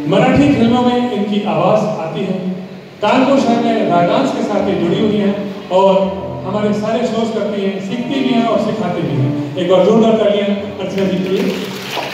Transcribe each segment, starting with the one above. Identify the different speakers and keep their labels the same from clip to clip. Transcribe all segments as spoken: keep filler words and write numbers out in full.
Speaker 1: मराठी फिल्मों में इनकी आवाज़ आती है। कानपुर शहर में रागांस के साथ ये जुड़ी हुई हैं और हमारे सारे शोज करती हैं, सीखती भी हैं और सिखाती भी हैं। एक बार जोरदार तालियां अर्चना जी के लिए।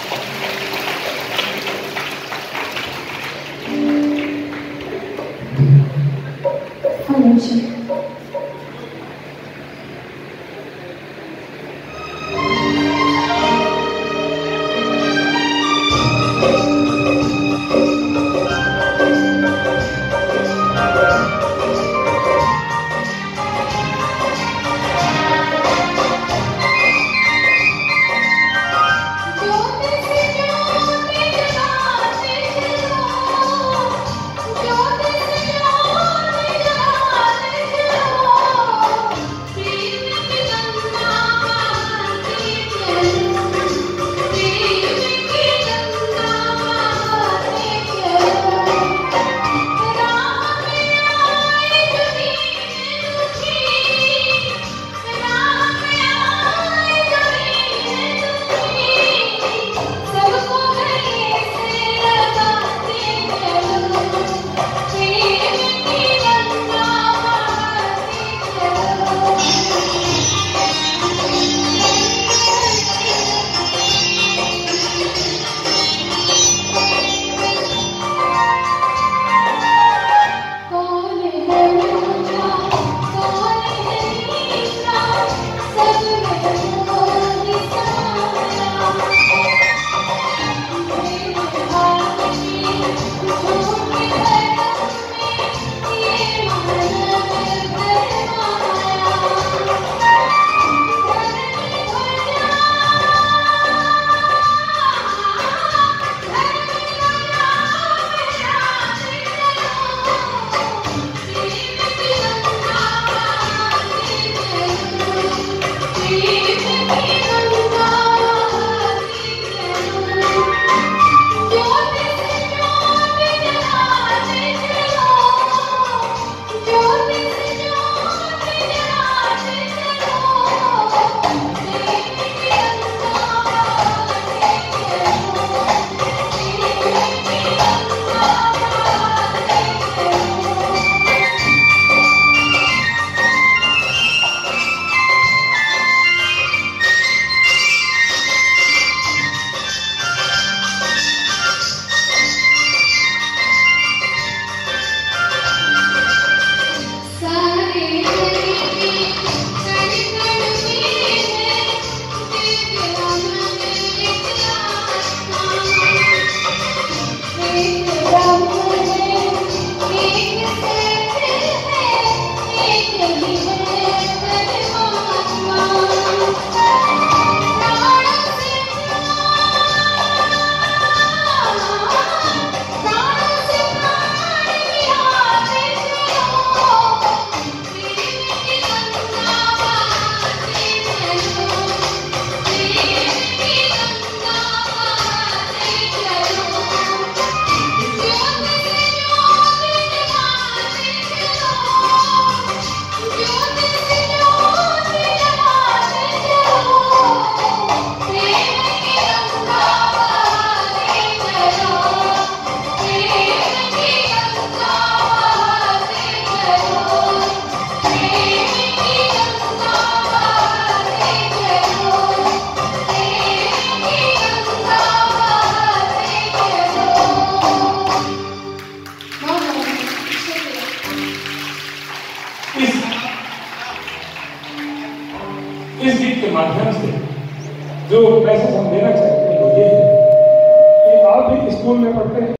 Speaker 1: इस गीत के माध्यम से जो मैसेज हम देना चाहते हैं वो ये है कि आप भी स्कूल में पढ़ते हैं।